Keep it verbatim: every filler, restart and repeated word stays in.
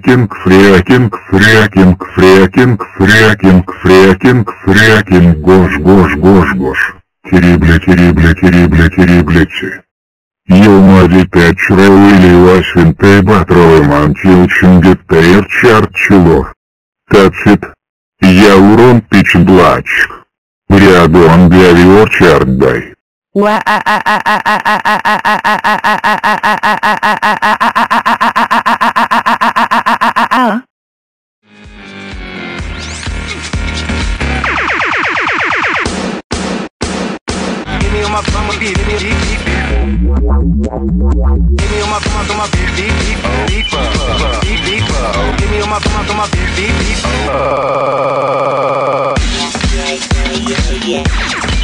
фрекинг, фрекинг, фрекинг, фрекинг, фрекинг, фрекинг, фрекинг, гош, гош, гош, гош. Терибля, терибля, терибля, териблете. Йылмади пячрауили васвинтэй батровый мантил чингеттейр чарчилов. Тацит. Я урон пич блач. Рядом для виор чарддай. My mama beat, beat, beat, beat, beat. Give me on my phone, on my beat, beat, beat, beat, beat, beat. Give me on my phone, on my beat, beat, beat.